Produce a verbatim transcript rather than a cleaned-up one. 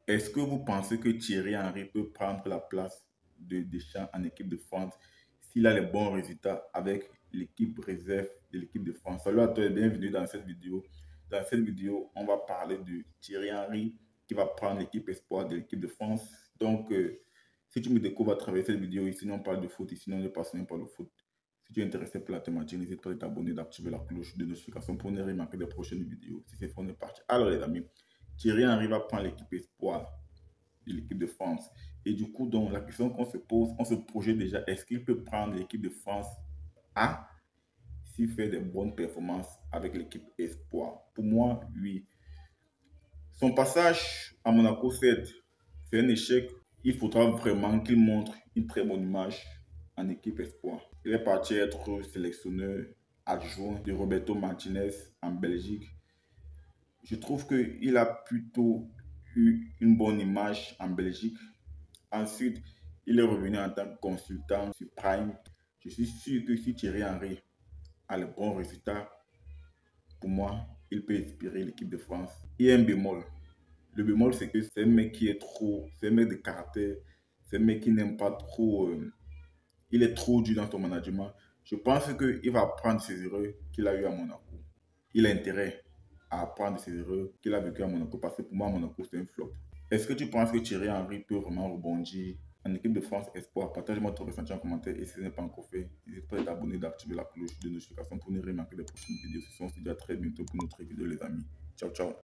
Est-ce que vous pensez que Thierry Henry peut prendre la place de Deschamps en équipe de France s'il a les bons résultats avec l'équipe réserve de l'équipe de France? Salut à toi et bienvenue dans cette vidéo. Dans cette vidéo, on va parler de Thierry Henry qui va prendre l'équipe espoir de l'équipe de France. Donc, euh, si tu me découvres à travers cette vidéo, ici on parle de foot, ici on est passionné par le foot. Si tu es intéressé par la thématique, n'hésite pas à t'abonner, d'activer la cloche de notification pour ne rien manquer des prochaines vidéos. Si c'est fait, on est parti. Alors les amis, Thierry Henry va prendre l'équipe espoir de l'équipe de France. Et du coup, donc, la question qu'on se pose, on se projette déjà, est-ce qu'il peut prendre l'équipe de France A s'il fait de bonnes performances avec l'équipe espoir? Pour moi, oui. Son passage à Monaco, c'est un échec. Il faudra vraiment qu'il montre une très bonne image en équipe espoir. Il est parti être sélectionneur adjoint de Roberto Martinez en Belgique. Je trouve qu'il a plutôt eu une bonne image en Belgique. Ensuite, il est revenu en tant que consultant sur Prime. Je suis sûr que si Thierry Henry a le bon résultat, pour moi, il peut inspirer l'équipe de France. Il y a un bémol. Le bémol, c'est que c'est un mec qui est trop, c'est un mec de caractère, c'est un mec qui n'aime pas trop, euh, il est trop dur dans son management. Je pense qu'il va apprendre ses erreurs qu'il a eues à Monaco. Il a intérêt à apprendre ses erreurs qu'il a vécues à Monaco parce que pour moi, Monaco, c'est un flop. Est-ce que tu penses que Thierry Henry peut vraiment rebondir en équipe de France Espoir? Partage-moi ton ressenti en commentaire et si ce n'est pas encore fait, n'hésite pas à t'abonner, d'activer la cloche de notification pour ne rien manquer des prochaines vidéos. Ce sont se dit à très bientôt pour notre vidéo les amis. Ciao, ciao.